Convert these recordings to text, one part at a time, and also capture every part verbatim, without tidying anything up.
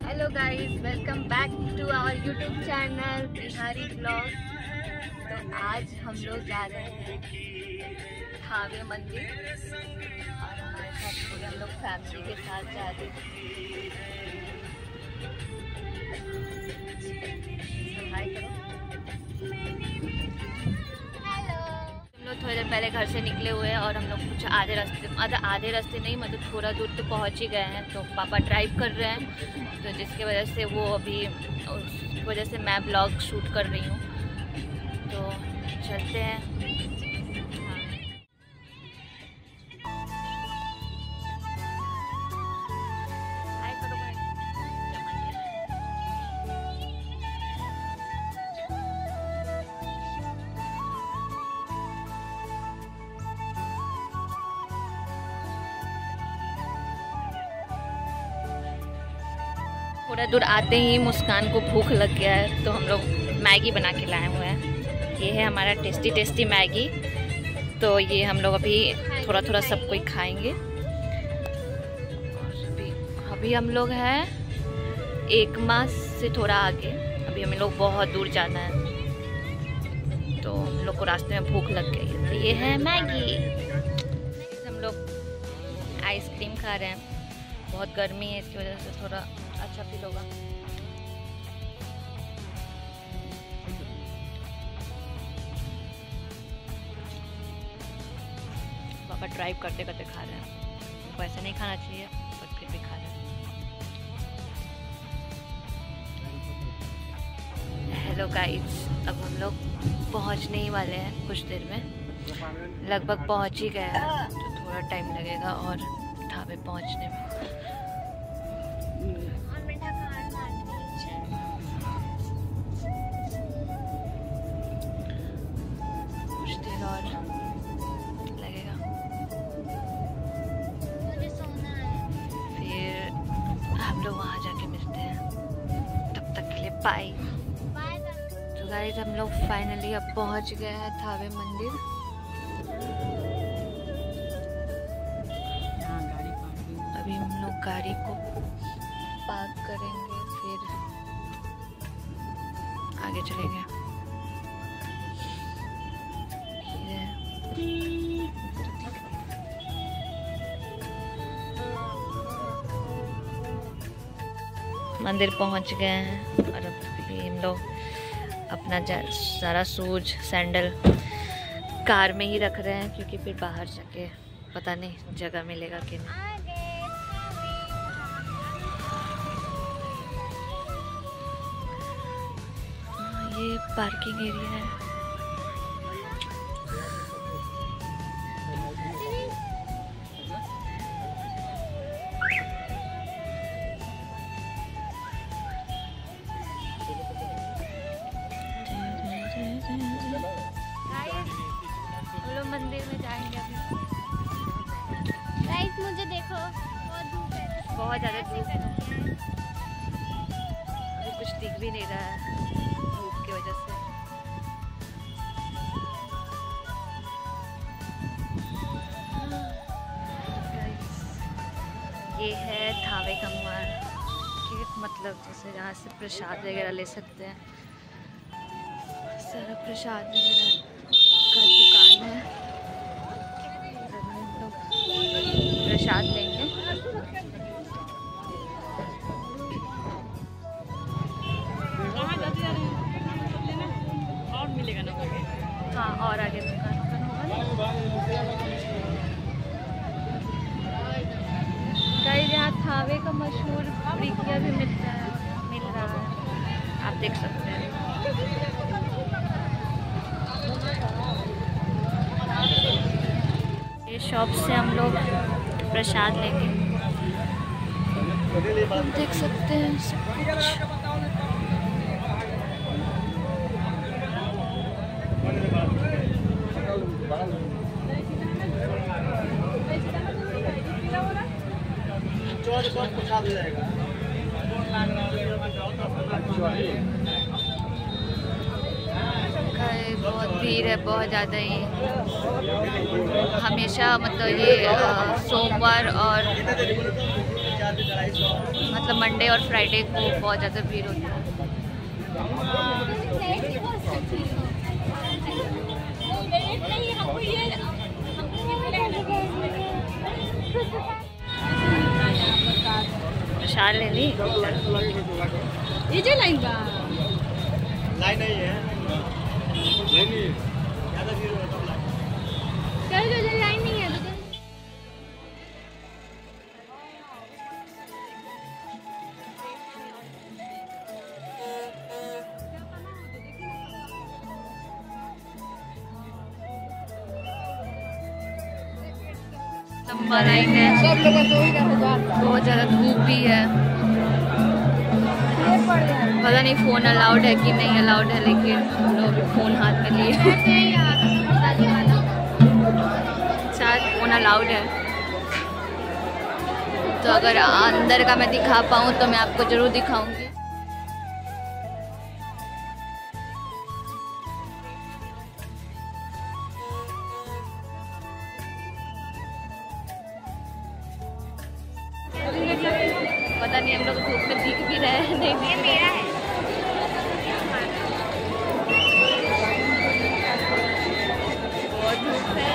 Hello guys, welcome back to our YouTube channel Bihari blog. तो आज हम लोग जा रहे हैं थावे मंदिर और हमारे साथ पूरे हम लोग फैमिली के साथ जा रहे हैं। हाय करो। हम लोग थोड़ी देर पहले घर से निकले हुए हैं और हम लोग कुछ आधे रास्ते मतलब आधे रास्ते नहीं मतलब थोड़ा दूर तो पहुंच ही गए हैं। तो पापा ड्राइव कर रहे हैं, तो जिसकी वजह से वो अभी उस वजह से मैं ब्लॉग शूट कर रही हूँ। तो चलते हैं। थोड़ा दूर आते ही मुस्कान को भूख लग गया है, तो हम लोग मैगी बना के लाए हुए हैं। ये है हमारा टेस्टी टेस्टी मैगी। तो ये हम लोग अभी थोड़ा थोड़ा सब कोई खाएंगे। और अभी अभी हम लोग हैं एक मास से थोड़ा आगे। अभी हम लोग बहुत दूर जाना है, तो हम लोग को रास्ते में भूख लग गई है। तो ये है मैगी। हम लोग आइसक्रीम खा रहे हैं। बहुत गर्मी है, इसकी वजह से थोड़ा अच्छा फील होगा। पापा ड्राइव करते करते खा रहे हैं। उनको ऐसे नहीं खाना चाहिए पर फिर भी खा रहे हैं। हेलो गाइस, अब हम लोग पहुंचने ही वाले हैं कुछ देर में। लगभग पहुंच ही गए हैं, तो थोड़ा टाइम लगेगा और ढाबे पहुंचने में। कुछ देर और लगेगा, मुझे सोना है। फिर हम लोग वहाँ जाके मिलते हैं। तब तक के लिए बाय। तो गाइस, हम लोग फाइनली अब पहुँच गए हैं थावे मंदिर। अभी हम लोग गाड़ी को पार्क करेंगे, फिर आगे चलेंगे। मंदिर पहुंच गए हैं और अभी हम लोग अपना सारा शूज सैंडल कार में ही रख रहे हैं, क्योंकि फिर बाहर जाके पता नहीं जगह मिलेगा कि नहीं। ये पार्किंग एरिया है। हम लोग मंदिर में जाएंगे अभी। गाइस, मुझे देखो, बहुत धूप है, बहुत ज़्यादा धूप है। अभी कुछ दिख भी नहीं रहा है धूप की वजह से। ये है थावे का मार्केट, मतलब जैसे जहाँ से प्रसाद वगैरह ले सकते हैं। सारा प्रसाद वगैरह का दुकान है। हम लोग प्रसाद लेंगे। और मिलेगा ना? हाँ, और आगे दुकान होगा। गाइस, यहाँ थावे का मशहूर प्रिकिया भी मिलता है मिल रहा है, आप देख सकते हैं। ये शॉप से हम लोग प्रसाद लेंगे। आप देख सकते हैं सब कुछ। बहुत भीड़ है, बहुत ज़्यादा ही। हमेशा मतलब ये सोमवार और मतलब मंडे और फ्राइडे को बहुत ज़्यादा भीड़ होती है। प्रसाद ले ली। ये जो लाइन बा लाइन नहीं है, नहीं नहीं ज़्यादा भीड़ होता है। चल जो जो लाइन नहीं है तो लंबा लाइन है, सब लोग तो ही रहते जाता बहुत ज़्यादा धूप भी है। पता नहीं फ़ोन अलाउड है कि नहीं अलाउड है, लेकिन हम लोग अभी फ़ोन हाथ में लिए। शायद फ़ोन अलाउड है, तो अगर अंदर का मैं दिखा पाऊँ तो मैं आपको ज़रूर दिखाऊंगी। पता नहीं हम लोग धूप में दिख भी रहे हैं नहीं। ये मेरा है। बहुत धूप है।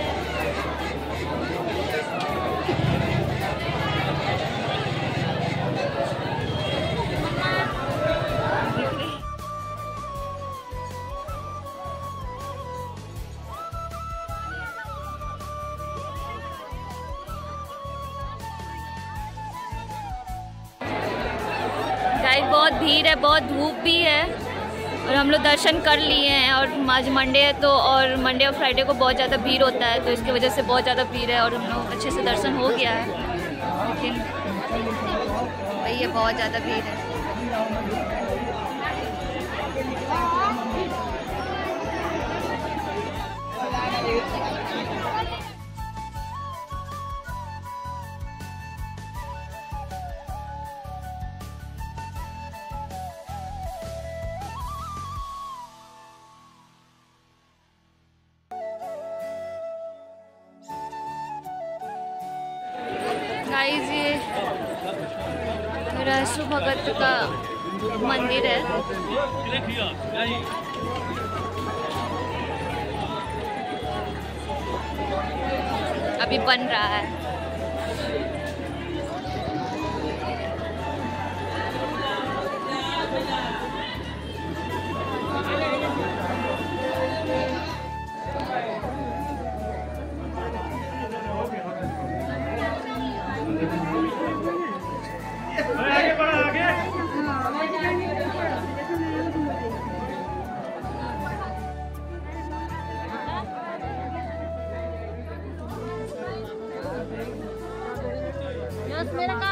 गाइस बहुत भीड़ है, बहुत धूप भी है, और हम लोग दर्शन कर लिए हैं। और आज मंडे है तो, और मंडे और फ्राइडे को बहुत ज़्यादा भीड़ होता है, तो इसकी वजह से बहुत ज़्यादा भीड़ है और हम लोग अच्छे से दर्शन हो गया है। लेकिन वही है, बहुत ज़्यादा भीड़ है। गाइस ये रहसु भगत का मंदिर है। अभी बन रहा है। आगे बढ़ा आगे। मेरा